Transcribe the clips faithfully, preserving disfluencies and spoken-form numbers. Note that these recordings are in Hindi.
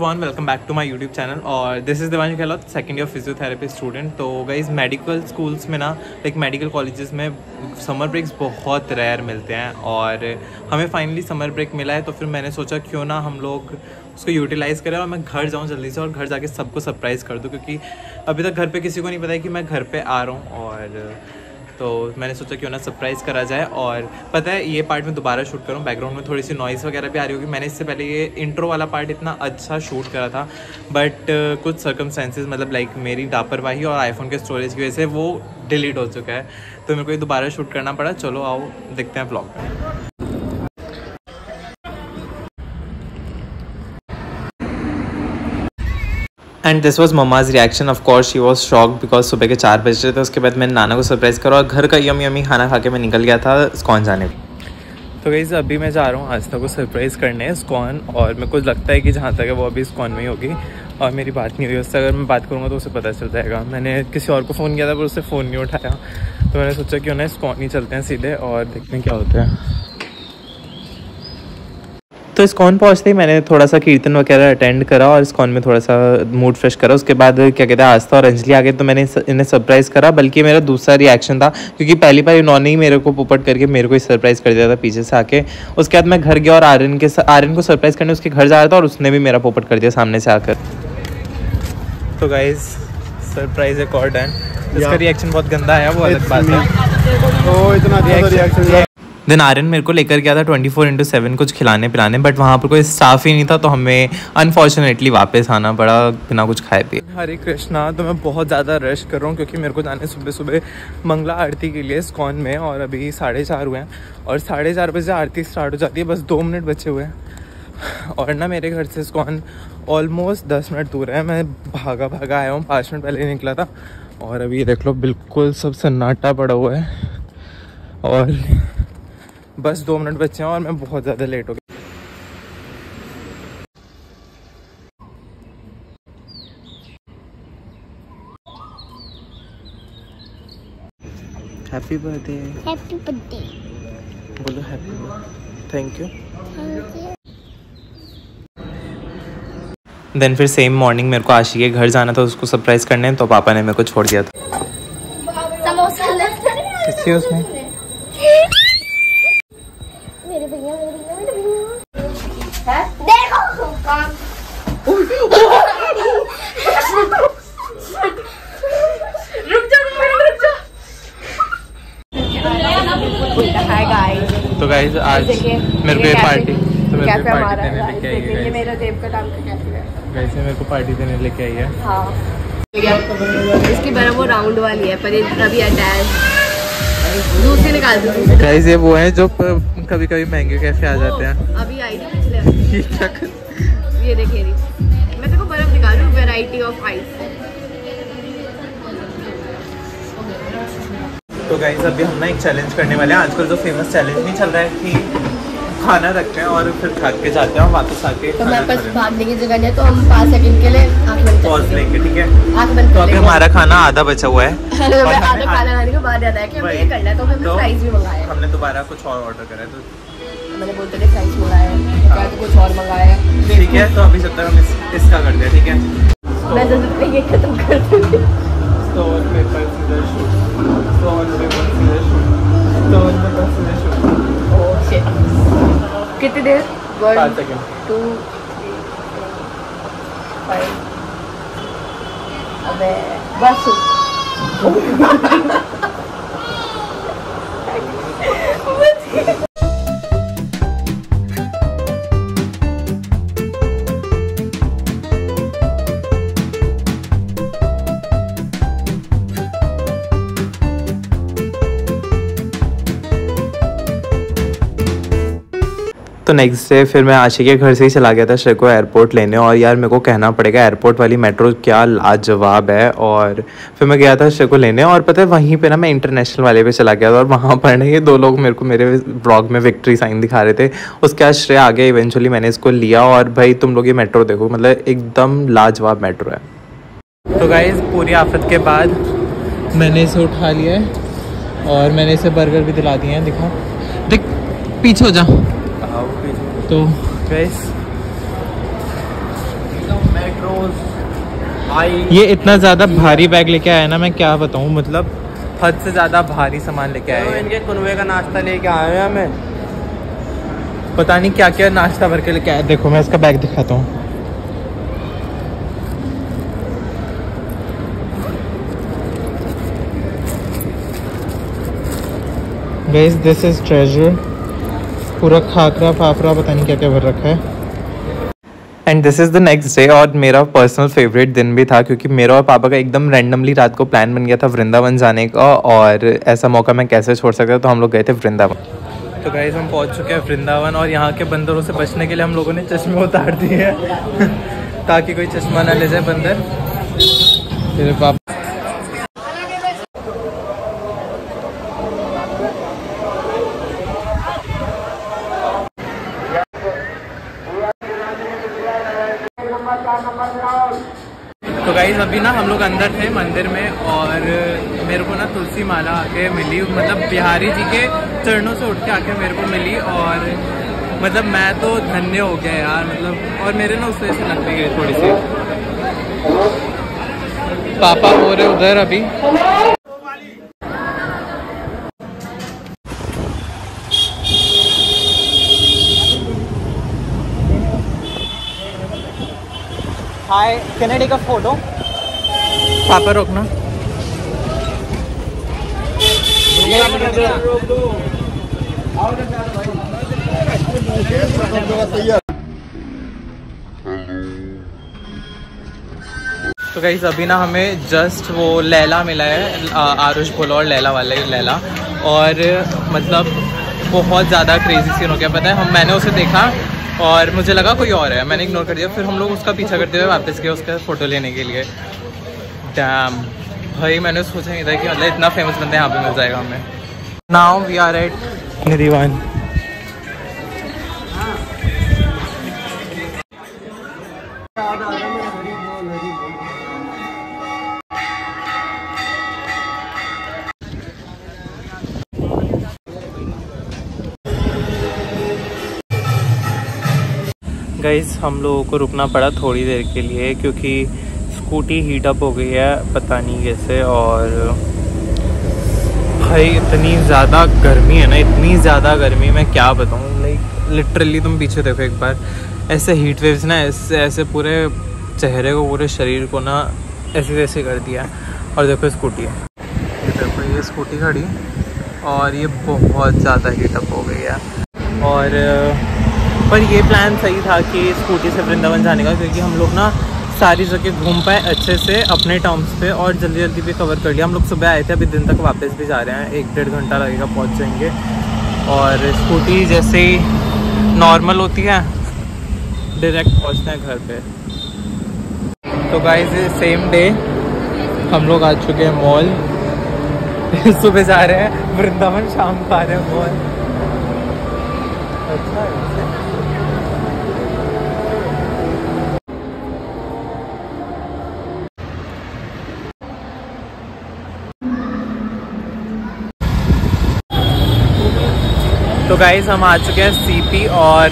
Everyone, welcome back to my YouTube channel. और this is Devansh Gehlot, second year physiotherapy student. तो गाइस, मेडिकल स्कूल्स में ना, लाइक मेडिकल कॉलेजेस में समर ब्रेक्स बहुत रेयर मिलते हैं और हमें फाइनली समर ब्रेक मिला है। तो फिर मैंने सोचा क्यों ना हम लोग उसको यूटिलाइज़ करें और मैं घर जाऊँ जल्दी से और घर जाके सबको सरप्राइज़ कर दूँ, क्योंकि अभी तक घर पे किसी को नहीं पता है कि मैं घर पे आ रहा हूँ। और तो मैंने सोचा क्यों ना सरप्राइज़ करा जाए। और पता है, ये पार्ट मैं दोबारा शूट करूँ, बैकग्राउंड में थोड़ी सी नॉइज़ वगैरह भी आ रही होगी। मैंने इससे पहले ये इंट्रो वाला पार्ट इतना अच्छा शूट करा था, बट uh, कुछ सर्कमस्टेंसेस, मतलब लाइक मेरी लापरवाही और आईफोन के स्टोरेज की वजह से वो डिलीट हो चुका है, तो मेरे को ये दोबारा शूट करना पड़ा। चलो आओ देखते हैं व्लॉग में। And this was mamma's reaction. Of course she was shock because सुबह के चार बज रहे थे। उसके बाद मैंने नाना को सरप्राइज़ करा और घर का यमी यमी खाना खा के मैं निकल गया था स्कॉन जाने। तो गाइस, अभी मैं जा रहा हूँ आस्था को सरप्राइज़ करने स्कॉन, और मेरे को लगता है कि जहाँ तक है वो अभी स्कॉन में ही होगी और मेरी बात नहीं हुई उससे। अगर मैं बात करूँगा तो उसे पता चल जाएगा। मैंने किसी और को फ़ोन किया था पर उससे फ़ोन नहीं उठाया, तो मैंने सोचा कि उन्हें स्कॉन ही चलते हैं सीधे और देखते हैं क्या होता है। तो इस्कॉन पहुँचते ही मैंने थोड़ा सा कीर्तन वगैरह अटेंड करा और इस्कॉन में थोड़ा सा मूड फ्रेश करा। उसके बाद क्या कहते हैं, आस्था और अंजलि आ गए तो मैंने इन्हें सरप्राइज़ करा। बल्कि मेरा दूसरा रिएक्शन था, क्योंकि पहली बार इन्होंने ही मेरे को पोपट करके मेरे को ही सरप्राइज़ कर दिया था पीछे से आके। उसके बाद मैं घर गया और आर्यन के आर्यन को सरप्राइज़ करने उसके घर जा रहा था और उसने भी मेरा पोपट कर दिया सामने से आकर। तो गाइज, सरप्राइज एक और डन। इसका रिएक्शन बहुत गंदा आया, वो अलग बात है। इतना देन आर्यन मेरे को लेकर गया था ट्वेंटी फोर इंटू सेवन कुछ खिलाने पिलाने, बट वहाँ पर कोई स्टाफ ही नहीं था, तो हमें अनफॉर्चुनेटली वापस आना पड़ा बिना कुछ खाए पिए। हरे कृष्णा। तो मैं बहुत ज़्यादा रश कर रहा हूँ क्योंकि मेरे को जाने सुबह सुबह मंगला आरती के लिए स्कॉन में, और अभी साढ़े चार हुए हैं और साढ़े चार बजे आरती स्टार्ट हो जाती है। बस दो मिनट बचे हुए हैं और ना मेरे घर से स्कॉन ऑलमोस्ट दस मिनट दूर है। मैं भागा भागा आया हूँ, पाँच मिनट पहले निकला था और अभी देख लो बिल्कुल सब सन्नाटा पड़ा हुआ है और बस दो मिनट बचे हैं और मैं बहुत ज़्यादा लेट हो गया। Happy birthday. हैप्पी बर्थडे बोलो happy birthday. Thank you. Then फिर सेम मॉर्निंग मेरे को आशी के घर जाना था उसको सरप्राइज करने, तो पापा ने मेरे को छोड़ दिया था। किससे उसमें मेरे भैया मेरे भैया मेरे भैया है, देखो काम। रुक जा रुक जा। Hi guys. तो गाइस, आज मेरे को पार्टी तो मेरे को पार्टी देने लेके आई है। ये मेरा देव का काम का कैसे है गाइस, मेरे को पार्टी देने लेके आई है। हाँ, इसकी बड़ा वो राउंड वाली है पर ये अभी अटैच दूसरी निकाल दो। गाइस, ये वो है जो कभी कभी महंगे कैफे आ जाते हैं। अभी आई थी पिछले। ये देखिए, मैं तेरे को बर्फ दिखा दूँ, वैरायटी ऑफ आइस। तो गाइस, अभी हम ना एक चैलेंज करने वाले हैं। आजकल जो फेमस चैलेंज नहीं चल रहा है कि खाना रखते हैं और फिर खा के जाते हैं, वापस आके तो हमारे पास भागने की जगह नहीं है, तो हम पाँच सेकंड के लिए आँख बंद पॉज लेंगे, ठीक है? आँख बंद। तो अभी हमारा खाना आधा बचा हुआ है और आधा खाना खाने के बाद याद आया कि हमें ये करना है, तो हमने फ्राइज भी मंगाया। हमने दोबारा कुछ और ऑर्डर करा है, तो मैंने बोलते थे फ्राइज मंगाया है तो कुछ और मंगाया है, ठीक है? तो अभी जब तक हम इस, इसका करते हैं, ठीक है? मैं तो जब तक ये खत्म कर दूँगी। Stone paper scissor shoot, stone paper scissor shoot, stone paper scissor shoot. Oh shit. कितनी देर? पाँच सेकंड। To five. अबे बस। तो नेक्स्ट डे फिर मैं आशी के घर से ही चला गया था श्रेय को एयरपोर्ट लेने, और यार मेरे को कहना पड़ेगा एयरपोर्ट वाली मेट्रो क्या लाजवाब है। और फिर मैं गया था श्रेय को लेने, और पता है वहीं पे ना मैं इंटरनेशनल वाले पे चला गया था और वहाँ पर ना ये दो लोग मेरे को मेरे ब्लॉग में विक्ट्री साइन दिखा रहे थे। उसके बाद श्रेय आ गया, इवेंचुअली मैंने इसको लिया और भाई तुम लोग ये मेट्रो देखो, मतलब एकदम लाजवाब मेट्रो है। तो गाइस, पूरी आफत के बाद मैंने इसे उठा लिया है और मैंने इसे बर्गर भी दिला दिए हैं। दिखा, देख पीछे हो जा। तो गाइस, ये इतना ज़्यादा भारी बैग लेके आया ना, मैं क्या बताऊँ, मतलब हद से ज़्यादा भारी सामान लेके आया है। इनके कुनवे का नाश्ता लेके आए हैं हमें, पता नहीं क्या क्या नाश्ता भर के लेके आया। देखो मैं इसका बैग दिखाता हूँ। गाइस दिस इज ट्रेजर, पूरा खाकरा फाफरा पता नहीं क्या क्या भर रखा है। And this is the next day, और मेरा पर्सनल फेवरेट दिन भी था क्योंकि मेरा और पापा का एकदम रैंडमली रात को प्लान बन गया था वृंदावन जाने का, और ऐसा मौका मैं कैसे छोड़ सकता, तो हम लोग गए थे वृंदावन। तो गाइस हम पहुंच चुके हैं वृंदावन, और यहाँ के बंदरों से बचने के लिए हम लोगों ने चश्मे उतार दिए हैं ताकि कोई चश्मा ना ले जाए बंदर। तेरे पापा तो गाइस अभी ना हम लोग अंदर थे मंदिर में, और मेरे को ना तुलसी माला आके मिली, मतलब बिहारी जी के चरणों से उठ के आके मेरे को मिली, और मतलब मैं तो धन्य हो गया यार, मतलब और मेरे ना उस वजह से लग भी गई थोड़ी सी। पापा हो रहे उधर अभी। Hi, can I take a photo? पापा रोकना। तो गाइस अभी ना हमें जस्ट वो लैला मिला है, आरुष बोला और लैला वाले लैला, और मतलब बहुत ज़्यादा क्रेजी सीन हो गया। पता है हम मैंने उसे देखा और मुझे लगा कोई और है, मैंने इग्नोर कर दिया, फिर हम लोग उसका पीछा करते हुए वापस गए उसका फ़ोटो लेने के लिए। डैम भाई, मैंने सोचा नहीं था कि मतलब इतना फेमस बंदा यहाँ पे मिल जाएगा हमें। Now we are at Nidhivan. Guys हम लोगों को रुकना पड़ा थोड़ी देर के लिए क्योंकि स्कूटी हीट अप हो गई है पता नहीं कैसे, और भाई इतनी ज़्यादा गर्मी है ना, इतनी ज़्यादा गर्मी मैं क्या बताऊँ। लाइक लिटरली तुम पीछे देखो एक बार, ऐसे हीट वेव्स ना ऐसे ऐसे पूरे चेहरे को, पूरे शरीर को ना ऐसे वैसे कर दिया। और देखो स्कूटी है, देखो ये स्कूटी खड़ी और ये बहुत ज़्यादा हीट अप हो गई है। और पर ये प्लान सही था कि स्कूटी से वृंदावन जाने का, क्योंकि हम लोग ना सारी जगह घूम पाए अच्छे से अपने टर्म्स पे, और जल्दी जल्दी भी कवर कर लिया। हम लोग सुबह आए थे, अभी दिन तक वापस भी जा रहे हैं, एक डेढ़ घंटा लगेगा पहुंच जाएंगे। और स्कूटी जैसे ही नॉर्मल होती है डायरेक्ट पहुंचते हैं घर पे। तो गाइस सेम डे हम लोग आ चुके हैं मॉल। सुबह जा रहे हैं वृंदावन, शाम को आ रहे हैं मॉल। अच्छा है। तो गाइस हम आ चुके हैं सीपी, और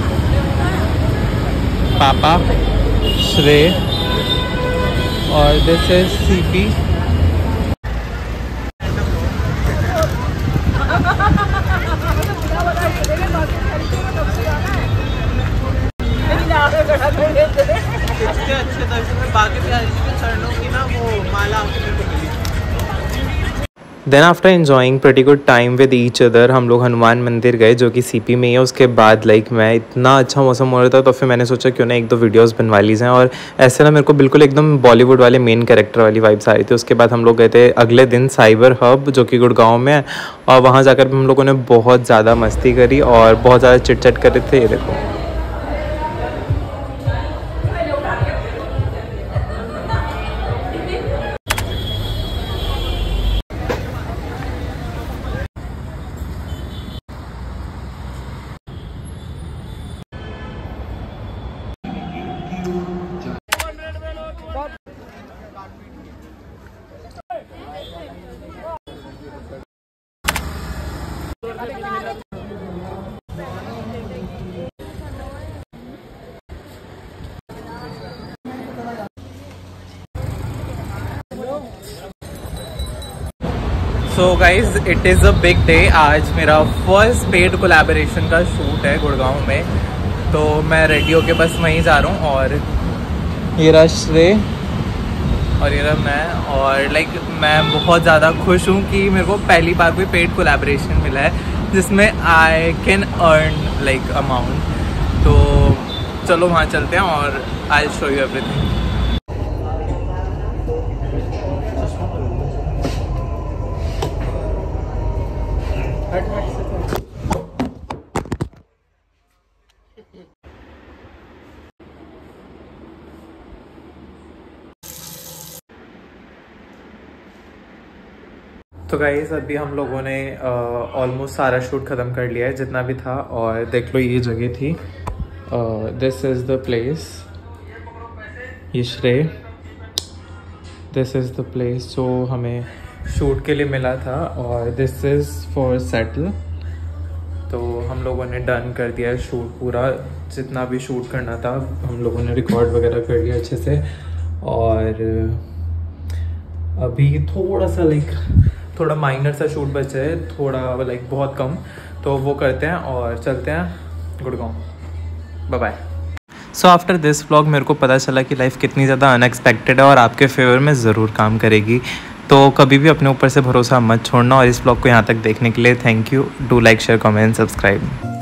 पापा श्रेय, और दिस इज सीपी। कितने अच्छे दर्शन में बाकी बिहारी जी के चरणों की ना वो माला मिली। Then after enjoying pretty good time with each other हम लोग हनुमान मंदिर गए जो कि सीपी में ही है। उसके बाद लाइक मैं इतना अच्छा मौसम हो रहा था तो फिर मैंने सोचा क्यों ना एक दो वीडियोस बनवा ली जाएँ, और ऐसे ना मेरे को बिल्कुल एकदम बॉलीवुड वाले मेन कैरेक्टर वाली वाइब्स आ रही थी। उसके बाद हम लोग गए थे अगले दिन साइबर हब जो कि गुड़गांव में है, और वहाँ जाकर हम लोगों ने बहुत ज़्यादा मस्ती करी और बहुत ज़्यादा चिट चट कर रहे थे। ये देखो so guys it is a big day. आज मेरा फर्स्ट पेड कोलैबोरेशन का शूट है गुड़गांव में, तो मैं रेडी होके बस वहीं जा रहा हूँ। और ये रहा श्रेय और ये रहा मैं, और लाइक like, मैं बहुत ज़्यादा खुश हूँ कि मेरे को पहली बार कोई पेड कोलैबोरेशन मिला है जिसमें I can earn like amount. तो चलो वहाँ चलते हैं और I will show you everything. तो गाइस अभी हम लोगों ने ऑलमोस्ट uh, सारा शूट ख़त्म कर लिया है जितना भी था। और देख लो ये जगह थी, दिस इज़ द प्लेस, ये श्रेय, दिस इज़ द प्लेस जो हमें शूट के लिए मिला था। और दिस इज़ फॉर सेटल। तो हम लोगों ने डन कर दिया है शूट पूरा, जितना भी शूट करना था हम लोगों ने रिकॉर्ड वगैरह कर लिया अच्छे से। और अभी थोड़ा सा लाइक थोड़ा माइनर सा शूट बचा है, थोड़ा लाइक बहुत कम, तो वो करते हैं और चलते हैं Gurgaon. Bye bye. So after this vlog मेरे को पता चला कि लाइफ कितनी ज़्यादा अनएक्सपेक्टेड है और आपके फेवर में ज़रूर काम करेगी। तो कभी भी अपने ऊपर से भरोसा मत छोड़ना। और इस व्लॉग को यहाँ तक देखने के लिए thank you. Do like share comment subscribe.